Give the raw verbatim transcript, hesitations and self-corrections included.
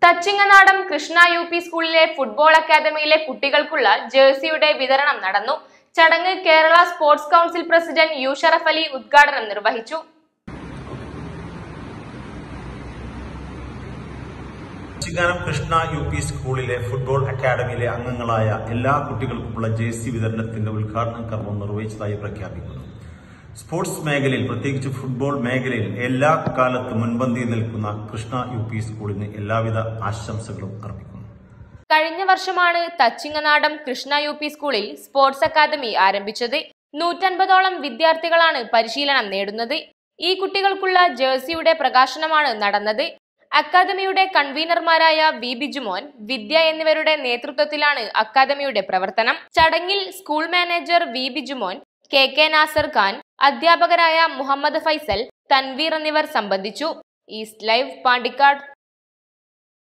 Thachinganadam Krishna U P സ്കൂളിലെ football അക്കാദമിയിലെ കുട്ടികൾക്കുള്ള ജേഴ്സിയുടെ വിതരണം നടന്നു. ചടങ്ങ് Kerala sports council president U Sharaf Ali ഉദ്ഘാടനം നിർവഹിച്ചു. തച്ചിങ്ങനാടം കൃഷ്ണ യു പി സ്കൂളിലെ ഫുട്ബോൾ അക്കാദമിയിലെ അംഗങ്ങളായ എല്ലാ കുട്ടികൾക്കുമുള്ള ജേഴ്സി വിതരണത്തിന്റെ ഉദ്ഘാടന കർമ്മം നിർവഹിച്ചതായി പ്രഖ്യാപിക്കുന്നു. സ്പോർട്സ് മേഖലയിൽ, പ്രത്യേകിച്ച് ഫുട്ബോൾ മേഖലയിൽ എല്ലാ കാലത്തും മുൻപന്തിയിൽ നിൽക്കുന്ന കൃഷ്ണ യു പി സ്കൂളിന് എല്ലാവിധ ആശംസകളും അർപ്പിക്കുന്നു. കഴിഞ്ഞ വർഷമാണ് തച്ചിങ്ങനാടം കൃഷ്ണ യു പി സ്കൂളിൽ സ്പോർട്സ് അക്കാദമി ആരംഭിച്ചത്. നൂറ്റൻപതോളം വിദ്യാർത്ഥികളാണ് പരിശീലനം നേടുന്നത്. ഈ കുട്ടികൾക്കുള്ള ജേഴ്സിയുടെ പ്രകാശനമാണ് നടന്നത്. അക്കാദമിയുടെ കൺവീനർമാരായ വി ബിജുമോൻ, വിദ്യ എന്നിവരുടെ നേതൃത്വത്തിലാണ് അക്കാദമിയുടെ പ്രവർത്തനം. ചടങ്ങിൽ school manager V Bijumon, K K Nasar Khan, അധ്യാപകരായ മുഹമ്മദ് ഫൈസൽ, തൻവീർ എന്നിവർ സംബന്ധിച്ചു. East live, Pandikkad.